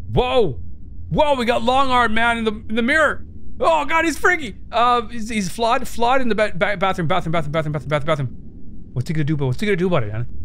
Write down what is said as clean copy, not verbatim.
Whoa! Whoa, we got long arm man in the mirror. Oh god, he's freaky. He's flawed in the bathroom. What's he gonna do about it, Anna?